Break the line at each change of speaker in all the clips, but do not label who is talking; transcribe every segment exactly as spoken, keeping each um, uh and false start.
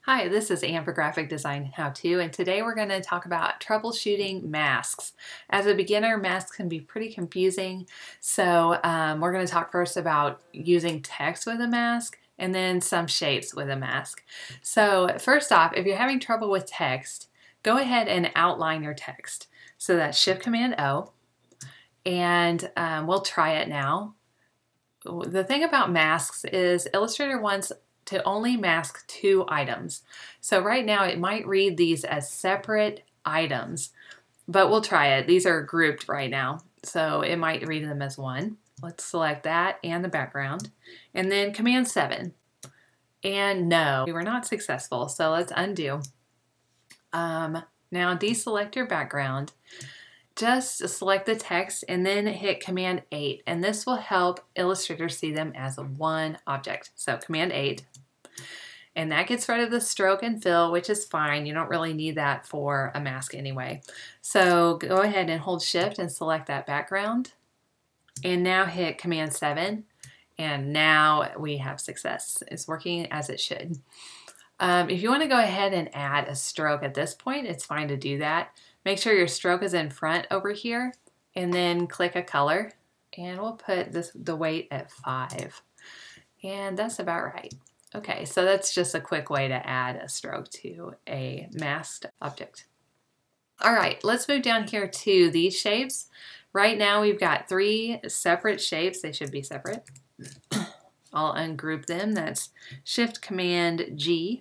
Hi, this is Anne for Graphic Design How To, and today we're going to talk about troubleshooting masks. As a beginner, masks can be pretty confusing, so um, we're going to talk first about using text with a mask and then some shapes with a mask. So first off, if you're having trouble with text, go ahead and outline your text. So that's Shift Command O, and um, we'll try it now. The thing about masks is Illustrator wants to only mask two items. So right now it might read these as separate items, but we'll try it. These are grouped right now, so it might read them as one. Let's select that and the background, and then Command seven. And no, we were not successful, so let's undo. Um, now deselect your background. Just select the text and then hit Command eight, and this will help Illustrator see them as one object. So Command eight, and that gets rid of the stroke and fill, which is fine. You don't really need that for a mask anyway. So go ahead and hold Shift and select that background, and now hit Command seven, and now we have success. It's working as it should. Um, if you want to go ahead and add a stroke at this point, it's fine to do that. Make sure your stroke is in front over here, and then click a color, and we'll put this the weight at five, and that's about right. Okay, so that's just a quick way to add a stroke to a masked object. All right, let's move down here to these shapes. Right now we've got three separate shapes. They should be separate. I'll ungroup them. That's Shift Command G.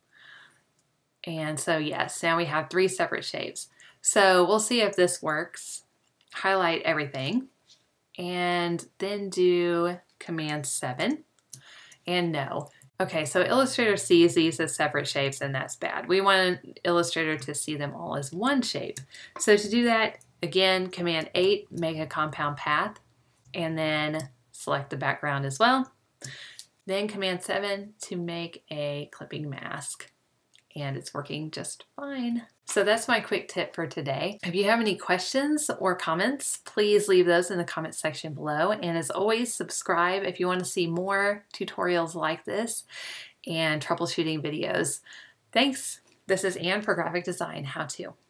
And so yes, now we have three separate shapes. So we'll see if this works. Highlight everything and then do Command seven, and no. Okay, so Illustrator sees these as separate shapes, and that's bad. We want Illustrator to see them all as one shape. So to do that, again, Command eight, make a compound path, and then select the background as well. Then Command seven to make a clipping mask, and it's working just fine. So that's my quick tip for today. If you have any questions or comments, please leave those in the comment section below. And as always, subscribe if you want to see more tutorials like this and troubleshooting videos. Thanks. This is Anne for Graphic Design How To.